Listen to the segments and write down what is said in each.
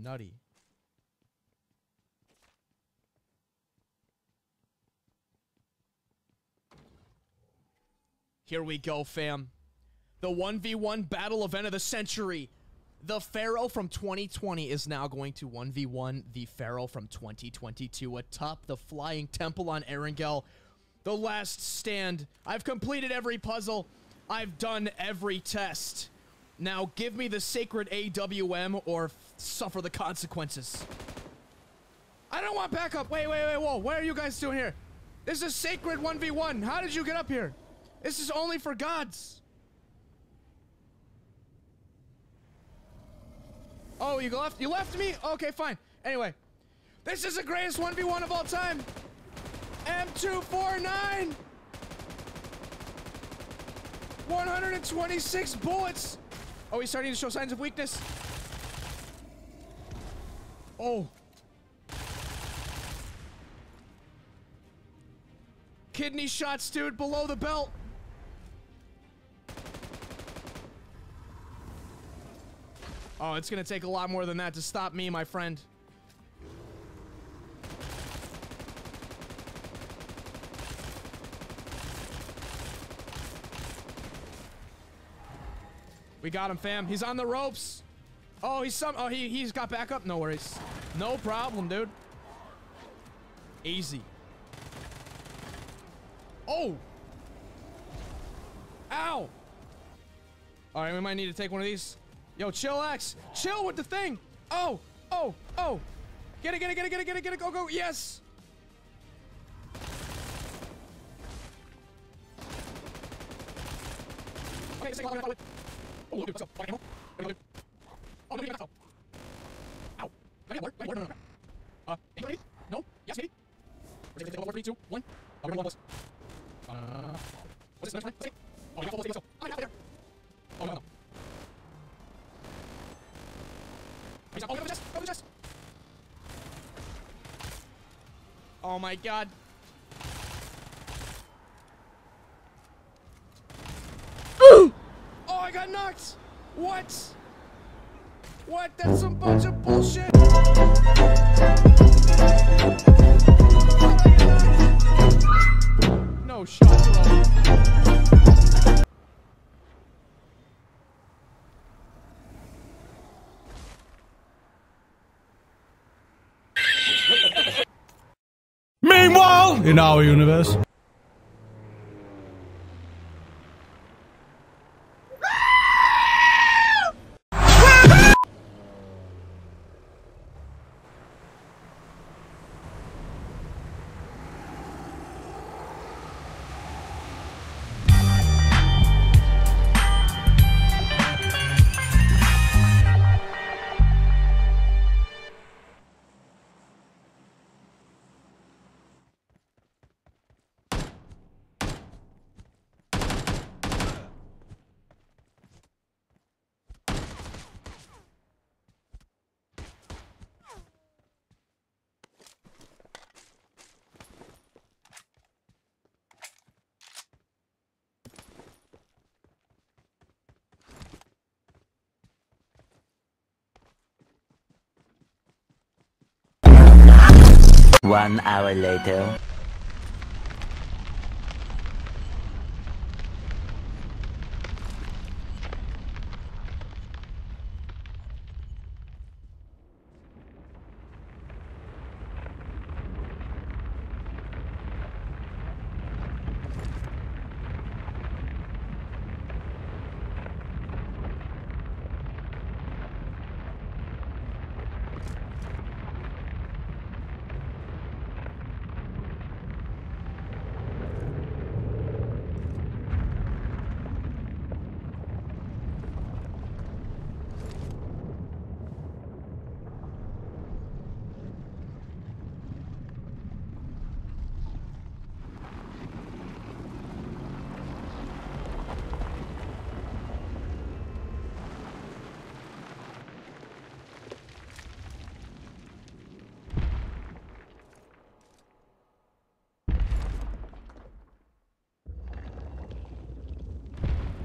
Nutty. Here we go, fam. The 1v1 battle event of the century. The Pharaoh from 2020 is now going to 1v1 the Pharaoh from 2022 atop the Flying Temple on Erangel. The last stand. I've completed every puzzle. I've done every test. Now give me the sacred AWM or suffer the consequences. I don't want backup. Wait, whoa. What are you guys doing here? This is a sacred 1v1. How did you get up here? This is only for gods. Oh, you left? You left me? Okay, fine. Anyway, this is the greatest 1v1 of all time. M249. 126 bullets. Oh, he's starting to show signs of weakness. Oh. Kidney shots, dude, below the belt. Oh, it's gonna take a lot more than that to stop me, my friend. We got him, fam. He's on the ropes. Oh, he's got backup. No worries. No problem, dude. Easy. Oh. Ow. All right, we might need to take one of these. Yo, chillax. Chill with the thing. Oh. Get it. Go. Yes. Okay, let's take a look. Oh, dude, let's go. Oh, no, ow. No. Anybody? No? Yes, maybe? 3, 2, 1. Oh, we're gonna this. What's this? Let's see. Oh, we got let's go. Oh, there. Oh, no. Oh, go to the chest. Oh my god. Oh, I got knocked. What? That's some bunch of bullshit. No shot, bro. Meanwhile, in our universe. One hour later.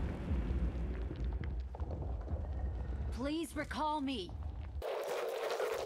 Please recall me.